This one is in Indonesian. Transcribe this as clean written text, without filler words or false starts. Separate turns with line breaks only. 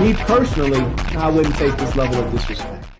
me personally, I wouldn't take this level of disrespect.